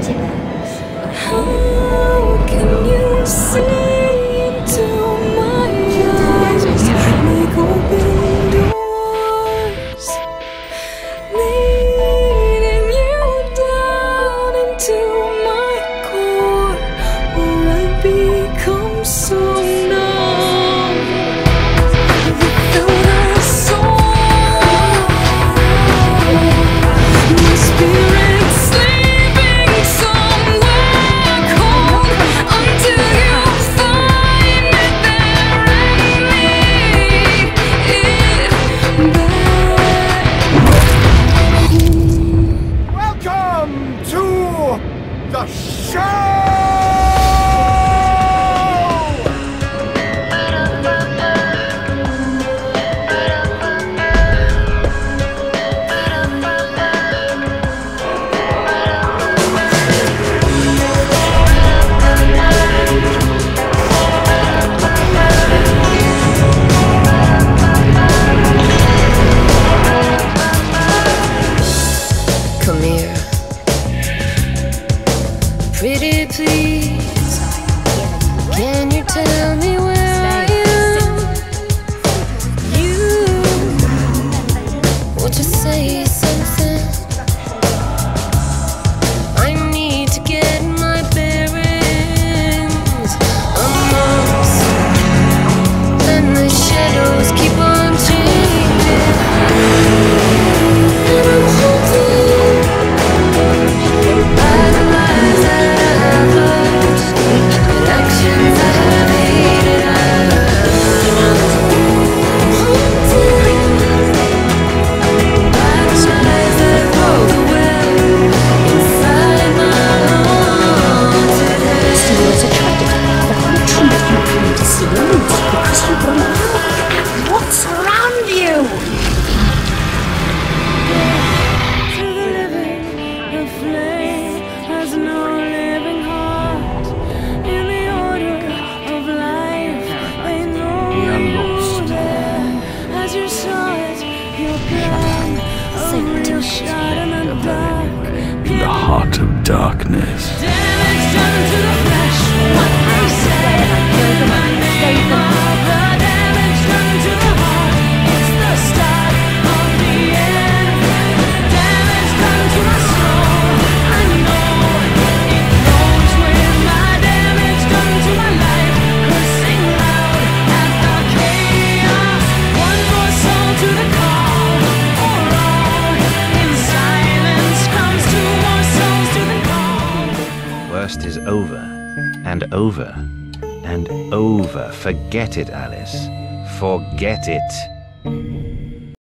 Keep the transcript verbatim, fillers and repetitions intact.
emptiness. How can you see into my eyes? Make open doors, leading you down into my core, where I become so numb without a soul. My spirit sleeping somewhere cold until you find it there and lead it back. Welcome to the show! Come here, pretty please. Can you tell me where I am? You want to say something? I need to get my bearings amongst, and the shadows keep on changing. And I'm hoping by the lies that I have lost, and actions I have hated, I'm haunted by the lies that broke the web inside my haunted head. See what's attracted the whole truth you came to see is because you want to look what's around you. To the living, the flame has no living heart. In the order of life, they know you there. As you saw it, your plan, a real shot in the dark. In the heart of darkness. Damage done to the flesh, what they say. My name of the damage done to the heart. It's the start of the end. Damage done to my soul. I know it goes with my damage done to my life. Cursing loud at the chaos. One more soul to the call. For all in silence comes two more souls to the call. Worst is over, and over, and over. Forget it, Alice. Forget it.